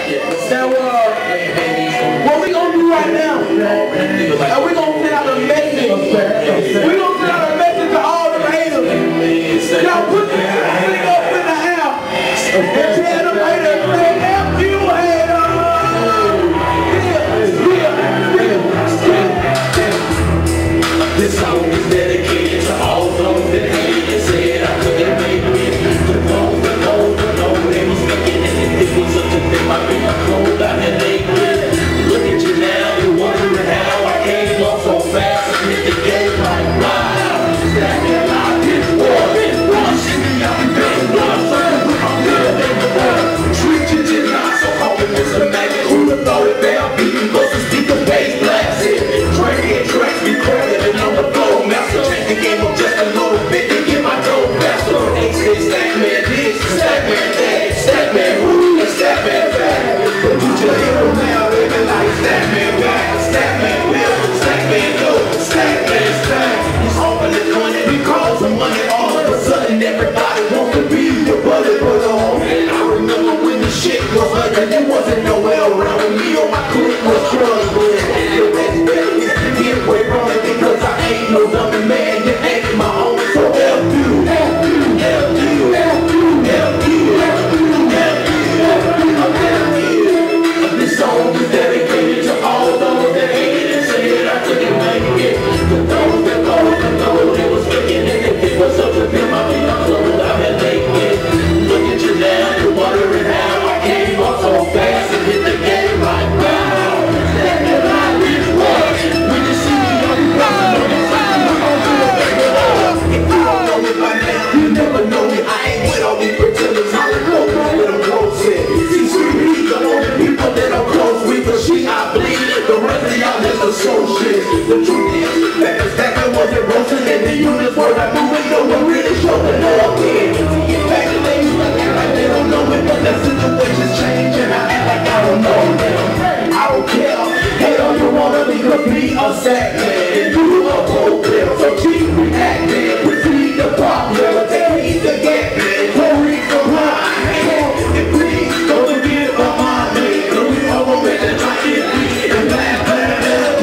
Now, what we gonna do right now? We gonna send out a message. We gonna send out a message to all the haters. Y'all put this thing up in the air and tell them haters, say, F you haters. This song is dedicated to all those that hated and said I couldn't make it. The gold, they was making it. It was up to them, I be cold out and naked. Look at you now, you're wondering how I came up so fast and hit the game like wow. Stacking out this war, shit me out and bang one, something with my real nigga boy. Treat you just not so hoping it's a maggot. Who'd have thought it down, beating buses, speak the bass blast it. Drinking tracks, be credit on the floor, master. Change the game up just a little bit to get my dough faster. Stack man this, stack man that, stack man who, and stack man back. But you just hear them now, living like stack man back, stack man will, stack man go, stack man stack. It's open the money because of money. All of a sudden everybody wants to be your buddy, but and I remember when the shit was ugly, there wasn't nowhere around with me or my clique was struggling. The best bet is to get away from it because I ain't no dummy man, you ain't my own, so F you, F you, F you, F you, F you, F you, F you. This song is dedicated to all those that hated and said I couldn't make it. To those that thought they was faking it, if it was up to them, I'd be unclothed out and naked. Look at you now, you're wondering how I came up so fast and hit the game like wow. Stacking out this war. When you see me, I'll be bouncing on the side. I'm gonna do a baby up. If you don't know me by now, you never know me. I ain't with all these pretenders. I don't know what I'm close with. See, sweetie, the only people that I'm close with, the shit I bleed. The rest of y'all just associates. The truth is, that wasn't roasting in the units where I moving, no one really showed the love in. To get back to they used to act like they don't know me, but that situation's changing. I act like I don't know them. I don't care. Hate all you wanna because me a sack man and you a cold player. So keep reacting, proceed to popular, take the gap man, hurry from mine. And please don't forget about me. Don't be over with the trying and blah blah blah.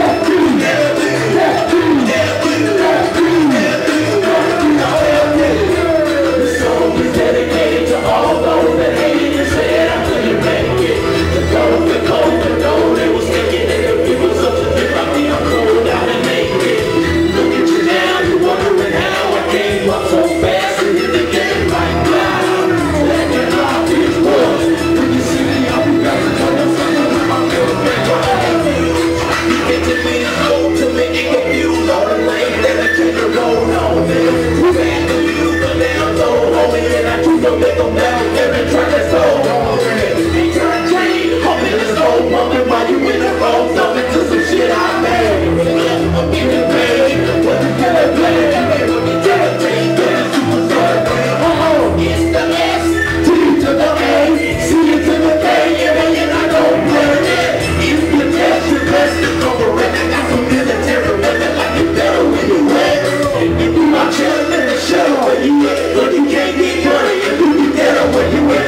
This song is dedicated to all those that hated and said I couldn't make it. The gold, they was taking it. If it was up to them, I'd be cold out and naked. Look at you now, you're wondering how I came up so fast and hit the game like wow. Stacking out this war. When you see me, I'll be bouncing on the side with my middle finger. You get to me, go to me, and confused all the lane that I take the road on them. We bad to you, but they don't know homie, and I choose to make them down there and try to slow on it. Turn change, homie, let's go, mommy, while you in the road, something to some shit I made. I'm getting paid, what you gonna play? What you gonna take, get a superstar, it's the S, T to the A, C to the K, and I don't play it. If you test your best to cover it, I got some military weapon like you better when you wet. If you not chillin' in the shell where you at, but you can't get money if you be dead where you at.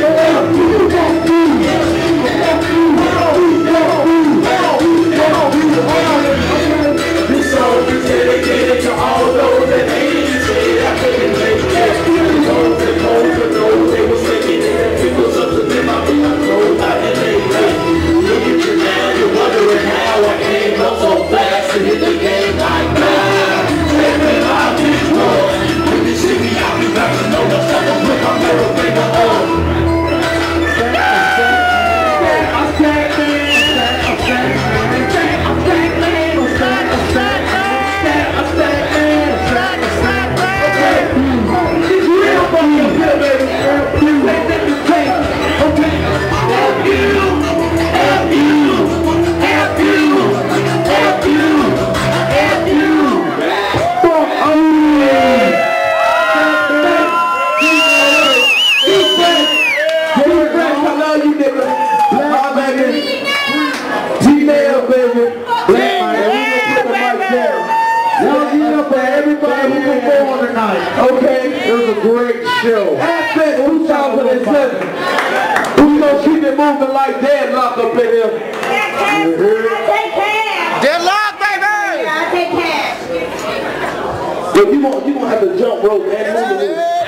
This song is dedicated to all those that hated and said I couldn't make it. Those that know they was making it. If it was up to them, I'd be cold out and naked. Look at you now, you're wondering how I came up so fast and hit the game like that. Stepping out this war. When you see me, I'll be bouncing on the side with my middle finger up. Okay, it was a great show. Athfest 2007. We gonna keep it moving. moving like deadlock up in here. Deadlock, baby! I take cash. But you gonna have to jump rope and move it.